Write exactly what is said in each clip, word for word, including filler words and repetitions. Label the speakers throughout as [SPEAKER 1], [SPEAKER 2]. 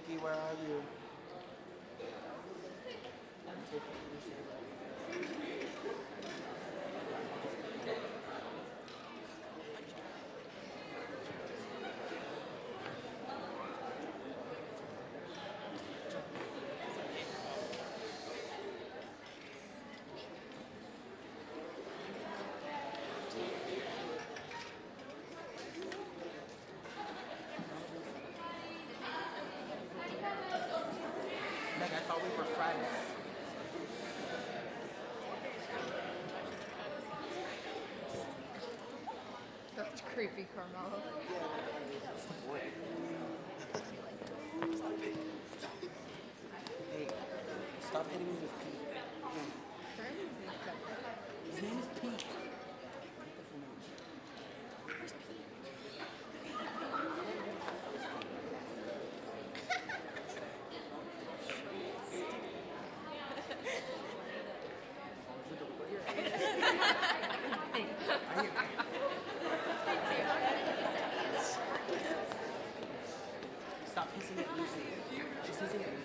[SPEAKER 1] Nikki, where are you? Meg, I thought we were friends.
[SPEAKER 2] That's creepy, Carmelo.
[SPEAKER 1] Hey, stop hitting me with Pete. His name is Pete. Stop hissing at Lucy. She's hissing at me.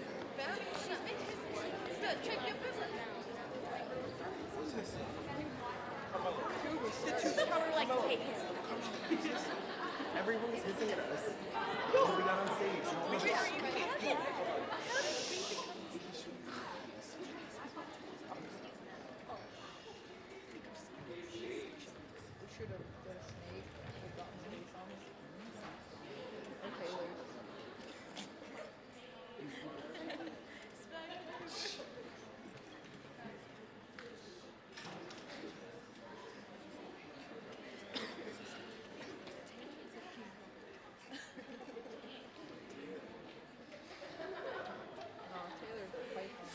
[SPEAKER 1] Everyone's hissing at us. Because we got on stage. No one else.
[SPEAKER 2] We should have done a snake and gotten snakes on it. Okay, wait. No, Taylor's a python.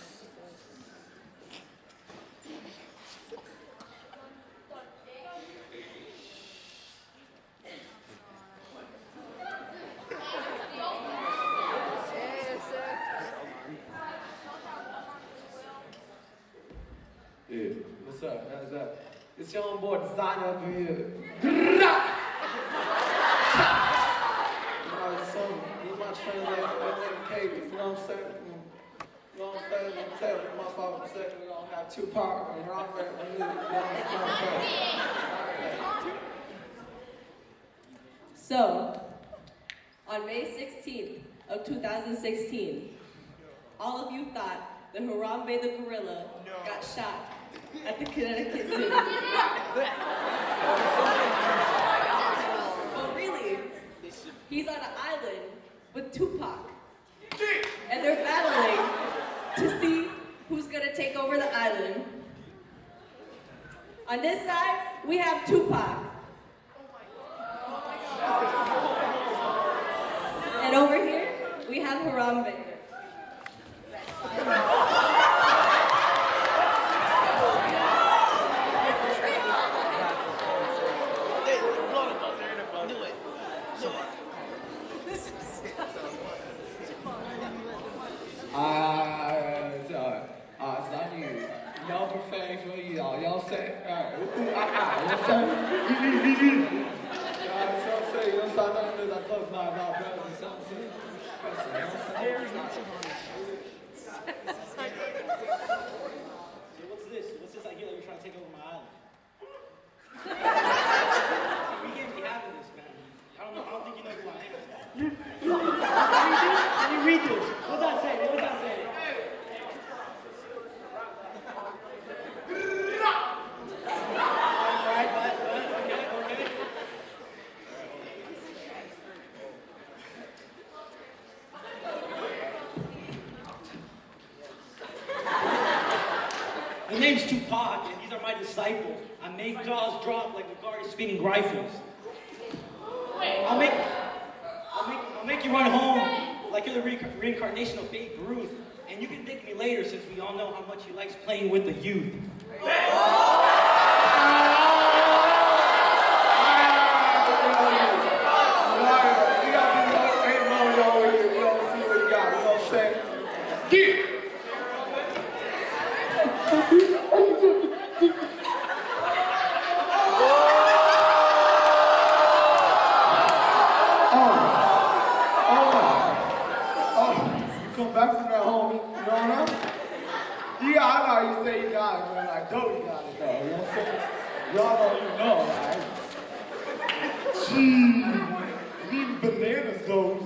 [SPEAKER 3] Yeah, what's up? How's that? It's your own boy Designer up in here. You know, it's some, it's my translator, translator Katie, you know what I'm saying? You know what I'm saying? I'm telling you, my father said we're gonna have two power and Ron Red, you know what I'm saying?
[SPEAKER 4] So, on May sixteenth of two thousand sixteen, all of you thought that Harambe the gorilla got shot at the Connecticut Zoo. But really, he's on an island with Tupac. And they're battling to see who's gonna take over the island. On this side, we have Tupac. And over here, we have Harambe.
[SPEAKER 3] Alright, alright, alright, it's on you. Y'all perfect what y'all, y'all say, alright, ooh, ah, ah, you know what I'm saying? Alright, so I'm saying, you know what I'm saying? Nothing that close my mouth, bro, you know what I'm saying?
[SPEAKER 5] So what's this? What's this I hear that you're trying to take over my island? We can't be having this, man. I don't know, I don't think you know who I am. Let me read this. What's that say? What's that say? Alright, but, but, okay, okay. My name's Tupac, and these are my disciples. I make jaws drop like Magari spinning rifles. I'll make, I'll make, I'll make you run home like you're the re reincarnation of Babe Ruth, and you can thank me later since we all know how much he likes playing with the youth.
[SPEAKER 3] Oh,
[SPEAKER 1] Mmm, need bananas though.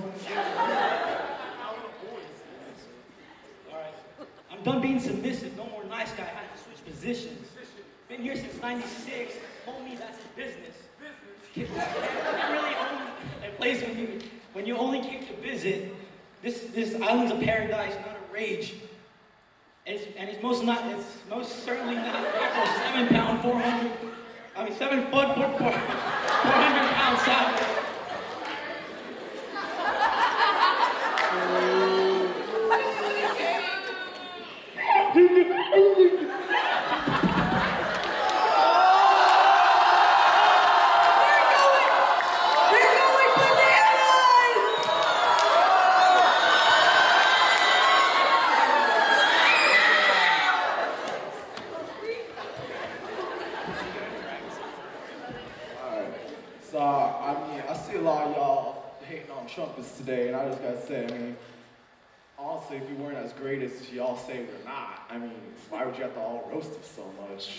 [SPEAKER 5] Alright. I'm done being submissive. No more nice guy. I had to switch positions. Been here since ninety-six. Homie, that's his business. You really own a place when you when you only came to visit. This this island's a paradise, not a rage. And it's, and it's most not it's most certainly not for a seven pound, four hundred. I mean seven foot, four, four, four hundred pound salad.
[SPEAKER 3] Alright. So, I mean, I see a lot of y'all hating on trumpets today, and I just gotta say, I mean, honestly, if you weren't as great as y'all say we're not, I mean, why would you have to all roast us so much?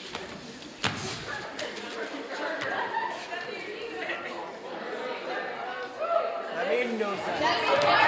[SPEAKER 1] That made no sense.